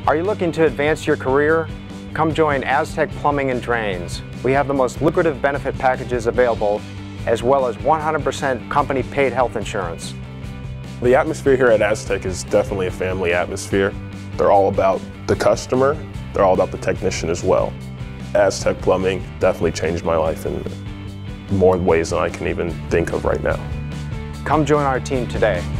Are you looking to advance your career? Come join Aztec Plumbing and Drains. We have the most lucrative benefit packages available, as well as 100% company paid health insurance. The atmosphere here at Aztec is definitely a family atmosphere. They're all about the customer, they're all about the technician as well. Aztec Plumbing definitely changed my life in more ways than I can even think of right now. Come join our team today.